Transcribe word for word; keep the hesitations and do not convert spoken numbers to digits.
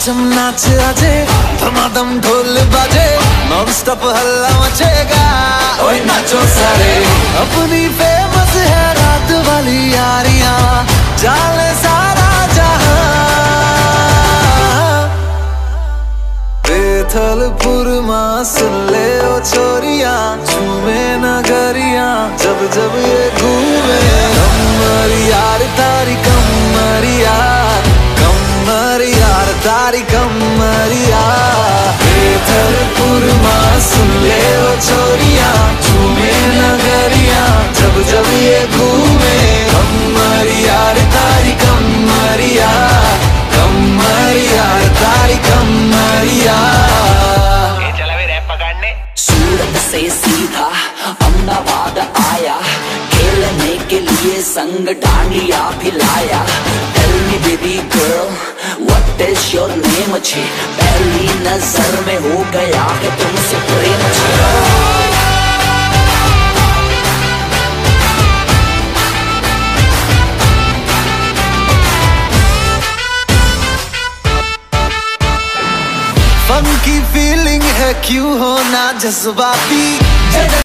जम नाच आजे, धमाधम ढोल बाजे, नॉन स्टॉप हल्ला मचेगा। ओए नाचो सारे, अपनी फेमस है रात वाली यारियां, जाले सारा जहां। बेथलपुर मां सुन ले ओ छोरियां, झूमे नगरियां जब जब ये घूमे। कमर यार तारी कमर यार, कमर यार तारी कमर यार। बेथलपुर मां सुन ले ओ छोरियां, झूमे नगरियां जब जब ये घूमे। कमर यार तारी कमर यार, कमर यार तारी कमर यार। ये चला वे रैप पकड़ने। सूरत से सीधा अहमदाबाद आया, खेलने के लिए संग dandiya भिलाया। Tell me baby girl, what is your name? छे पहली नजर में हो गया है तुमसे प्रेम छे। फंकी फीलिंग है क्यों होना जज्बाती।